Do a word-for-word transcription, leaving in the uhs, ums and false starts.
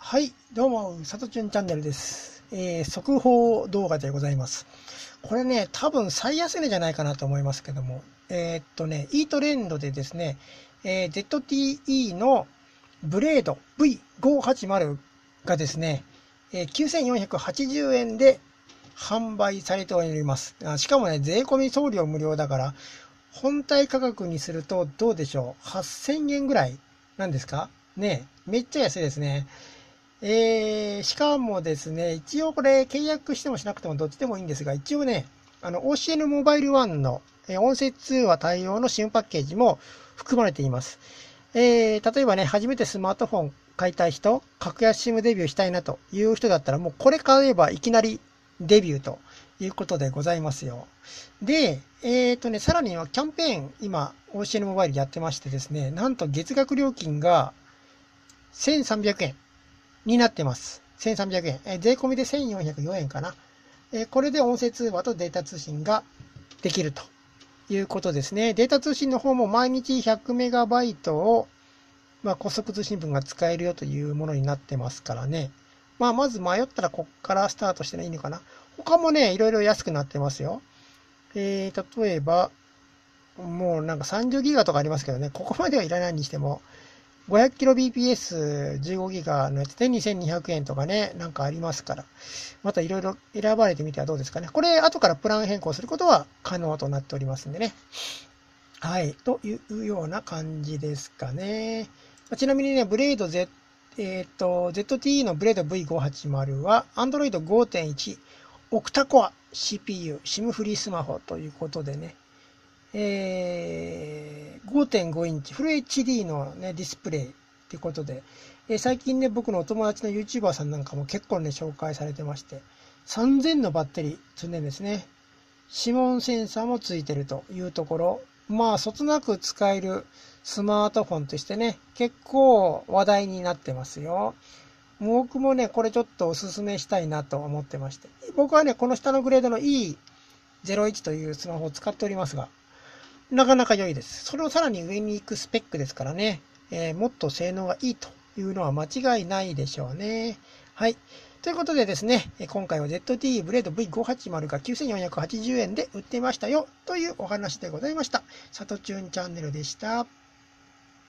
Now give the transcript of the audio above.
はい、どうも、さとちゅんチャンネルです。えー、速報動画でございます。これね、多分最安値じゃないかなと思いますけども、えーっとね、E トレンドでですね、えー ゼットティーイー のブレード ブイごーはちまる がですね、えーきゅうせんよんひゃくはちじゅうえんで販売されております。あしかもね、税込み送料無料だから、本体価格にするとどうでしょう ?はっせんえんぐらいなんですかね。めっちゃ安いですね。えー、しかもですね、一応これ契約してもしなくてもどっちでもいいんですが、一応ね、あの オーシーエヌ モバイルワンの音声通話対応の新パッケージも含まれています。えー、例えばね、初めてスマートフォン買いたい人、格安 シム デビューしたいなという人だったら、もうこれ買えばいきなりデビューということでございますよ。で、えーとね、さらにはキャンペーン、今、オーシーエヌ モバイルやってましてですね、なんと月額料金がせんさんびゃくえん。になってます。せんさんびゃくえん。え税込みでせんよんひゃくよえんかな。えこれで音声通話とデータ通信ができるということですね。データ通信の方も毎日 ひゃくメガバイト を、まあ、高速通信分が使えるよというものになってますからね。まあ、まず迷ったらこっからスタートしていいのかな。他もね、いろいろ安くなってますよ。えー、例えば、もうなんかさんじゅうギガとかありますけどね、ここまではいらないにしても、ごひゃくキロビーピーエスじゅうごギガのやつでにせんにひゃくえんとかね、なんかありますから。またいろいろ選ばれてみてはどうですかね。これ、後からプラン変更することは可能となっておりますんでね。はい。というような感じですかね。ちなみにね、ブレード Z、えっと、ゼットティーイー のブレード ブイごーはちまる は Android ごてんいち オクタコア シーピーユー、シム フリースマホということでね。えー、ごてんご インチ、フル エイチディー の、ね、ディスプレイってことで、えー、最近ね、僕のお友達の YouTuber さんなんかも結構ね、紹介されてまして、さんぜんのバッテリー積んでんですね。指紋センサーもついてるというところ、まあ、そつなく使えるスマートフォンとしてね、結構話題になってますよ。僕もね、これちょっとおすすめしたいなと思ってまして。僕はね、この下のグレードの イーゼロいち というスマホを使っておりますが、なかなか良いです。それをさらに上に行くスペックですからね、えー、もっと性能がいいというのは間違いないでしょうね。はい。ということでですね、今回は ゼットティーイー ブレード ブイごーはちまる がきゅうせんよんひゃくはちじゅうえんで売っていましたよというお話でございました。さとちゅんチャンネルでした。